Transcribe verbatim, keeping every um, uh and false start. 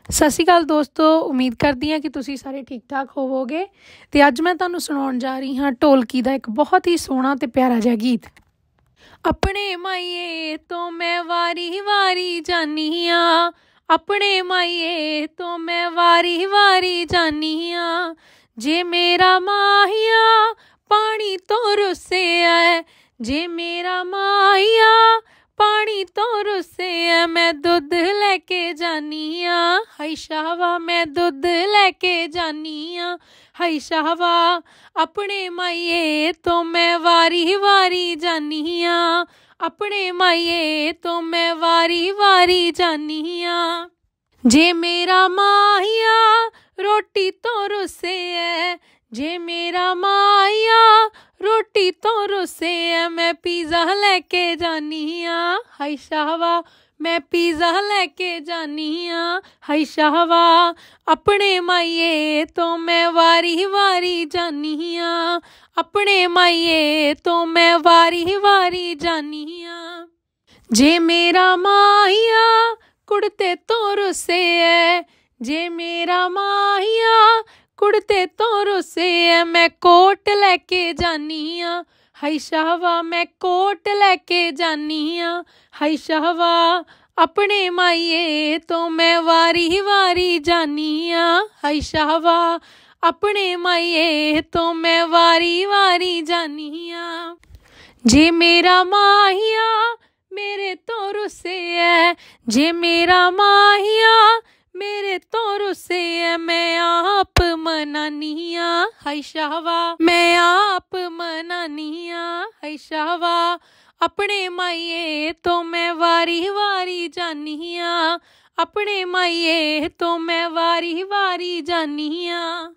ਸਤਿ ਸ਼੍ਰੀ ਅਕਾਲ ਦੋਸਤੋ, ਉਮੀਦ ਕਰਦੀ ਹਾਂ ਕਿ ਤੁਸੀਂ ਸਾਰੇ ਠੀਕ ਠਾਕ ਹੋਵੋਗੇ। ਅਤੇ ਅੱਜ ਮੈਂ ਤੁਹਾਨੂੰ ਸੁਣਾਉਣ ਜਾ ਰਹੀ ਹਾਂ ਢੋਲਕੀ ਦਾ ਇੱਕ ਬਹੁਤ ਹੀ ਸੋਹਣਾ ਅਤੇ ਪਿਆਰਾ ਜਿਹਾ ਗੀਤ। ਆਪਣੇ ਮਾਈਏ ਤੋਂ ਮੈਂ ਵਾਰੀ ਵਾਰੀ ਜਾਨੀ ਹਾਂ, ਆਪਣੇ ਮਾਈਏ ਤੋਂ ਮੈਂ ਵਾਰੀ ਵਾਰੀ ਜਾਨੀ ਹਾਂ। ਜੇ ਮੇਰਾ ਮਾਹੀਆ ਪਾਣੀ ਤੋਂ ਰੁੱਸਿਆ, ਜੇ ਮੇਰਾ ਮਾਹੀਆ ਪਾਣੀ ਤੋਂ ਰੁੱਸਿਆ, ਮੈਂ ਦੁੱਧ ਲੈ ਕੇ ਜਾਨੀ ਹਾਂ। ਹਾਈ ਸ਼ਾਵਾ ਮੈਂ ਦੁੱਧ ਲੈ ਕੇ ਜਾਨੀ ਹਾਂ, ਹਾਈ ਸ਼ਾਵਾ ਆਪਣੇ ਮਾਈਏ ਤੋਂ ਮੈਂ ਵਾਰੀ ਵਾਰੀ ਜਾਨੀ ਹਾਂ, ਆਪਣੇ ਮਾਈਏ ਤੋਂ ਮੈਂ ਵਾਰੀ ਵਾਰੀ ਜਾਨੀ ਹਾਂ। ਜੇ ਮੇਰਾ ਮਾਹੀਆ ਰੋਟੀ ਤੋਂ ਰੁੱਸਿਆ, ਜੇ ਮੇਰਾ ਮਾਹੀਆ ਰੋਟੀ ਤੋਂ ਰੁੱਸਿਆ, ਮੈਂ ਪੀਜ਼ਾ ਲੈ ਕੇ ਜਾਨੀ ਹਾਂ। ਹਾਈ ਸ਼ਾਵਾ ਮੈਂ ਪੀਜ਼ਾ ਲੈ ਕੇ ਜਾਨੀ ਹਾਂ, ਹਾਈ ਸ਼ਾਵਾ ਆਪਣੇ ਮਾਈਏ ਤੋਂ ਮੈਂ ਵਾਰੀ ਵਾਰੀ ਜਾਨੀ ਹਾਂ, ਆਪਣੇ ਮਾਈਏ ਤੋਂ ਮੈਂ ਵਾਰੀ ਵਾਰੀ ਜਾਨੀ ਹਾਂ। ਜੇ ਮੇਰਾ ਮਾਹੀਆ ਕੁੜਤੇ ਤੋਂ ਰੁੱਸਿਆ, ਜੇ ਮੇਰਾ ਮਾਹੀਆ ਕੁੜਤੇ ਤੋਂ ਰੁੱਸਿਆ, ਮੈਂ ਕੋਟ ਲੈ ਕੇ ਜਾਨੀ ਹਾਂ। ਹਾਈ ਸ਼ਾਵਾ ਮੈਂ ਕੋਟ ਲੈ ਕੇ ਜਾਨੀ ਹਾਂ, ਹਾਈ ਸ਼ਾਵਾ ਆਪਣੇ ਮਾਈਏ ਤੋਂ ਮੈਂ ਵਾਰੀ ਵਾਰੀ ਜਾਨੀ ਹਾਂ, ਹਾਈ ਸ਼ਾਵਾ ਆਪਣੇ ਮਾਈਏ ਤੋਂ ਮੈਂ ਵਾਰੀ ਵਾਰੀ ਜਾਨੀ ਹਾਂ। ਜੇ ਮੇਰਾ ਮਾਹੀਆ ਮੇਰੇ ਤੋਂ ਰੁੱਸਿਆ, ਜੇ ਮੇਰਾ ਮਾਹੀਆ ਮੇਰੇ ਤੋਂ ਰੁੱਸਿਆ, ਮੈਂ ਆਪ ਮਨਾਨੀ ਹਾਂ। ਹਾਈ ਸ਼ਾਵਾ ਮੈਂ ਆਪ ਮਨਾਨੀ ਹਾਂ, ਹਾਈ ਸ਼ਾਵਾ ਆਪਣੇ ਮਾਈਏ ਤੋਂ ਮੈਂ ਵਾਰੀ ਵਾਰੀ ਜਾਨੀ ਹਾਂ, ਆਪਣੇ ਮਾਈਏ ਤੋਂ ਮੈਂ ਵਾਰੀ ਵਾਰੀ ਜਾਨੀ ਹਾਂ।